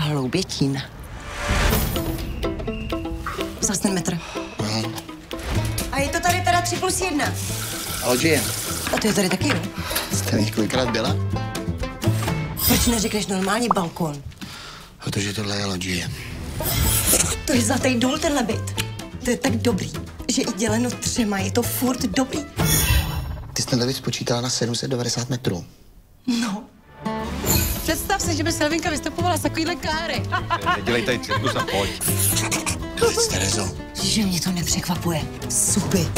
Hloubětín. Zas ten metr. Aha. A je to tady teda 3+1. A loďie. A to je tady taky, jo? Jste několikrát byla? Proč neřekneš normálně balkon? Protože tohle je loďie. To je zlatý důl, tenhle byt. To je tak dobrý, že i děleno 3 je to furt dobrý. Ty jsi tenhle byt spočítala na 790 metrů. No. Představ si, že by Selvinka vystupovala z takovýhle káry. Nedělej tady cirkus a pojď. Klic, Terezo. Že mě to nepřekvapuje. Supy.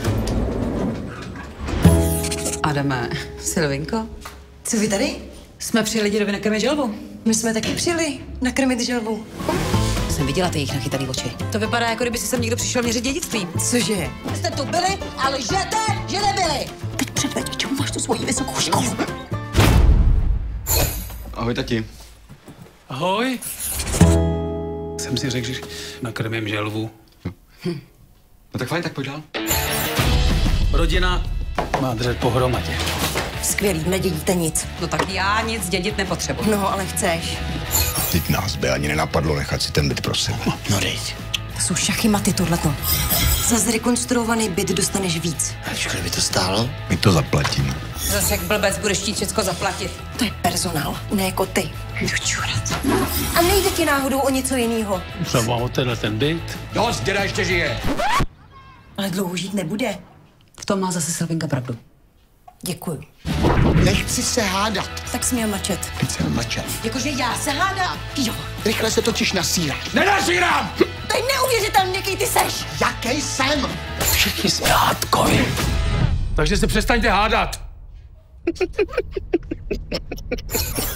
Adame, Selvinko, Co vy tady? jsme přijeli dědovi nakrmit želvu. My jsme taky přijeli nakrmit želvu. Jsem viděla ty jejich nachytaný oči. To vypadá, jako kdyby si sem někdo přišel měřit dědictví. Cože? Jste tu byli, ale lžete, že nebyli. Teď předveď, čemu máš tu svoji vysokou školu. Ahoj, tati. Ahoj. Jsem si řekl, že nakrmím želvu. No tak fajn, tak pojď dál. Rodina má držet pohromadě. Skvělý, nedědíte nic. No tak já nic dědit nepotřebuji. No, ale chceš. Teď nás by ani nenapadlo nechat si ten byt pro sebe. No dejť. To jsou šachy maty, tohleto. Za zrekonstruovaný byt dostaneš víc. A kolik by to stálo? My to zaplatíme. Zase jak blbec budeš chtít všecko zaplatit. To je personál, ne jako ty. Čurat. A nejde ti náhodou o něco jiného. Třeba o ten byt. Dost, děda ještě žije. Ale dlouho žít nebude. V tom má zase Selvinka pravdu. Děkuju. Nechci se hádat. Tak směl mlčet. Teď jsem mlčel. Jakože já se hádám? Jo. Rychle se totiž nasíráš. Nenasírám! To je neuvěřitelný, jaký ty seš. Jaký jsem? Všichni jsme hádkovi. Takže se přestaňte hádat.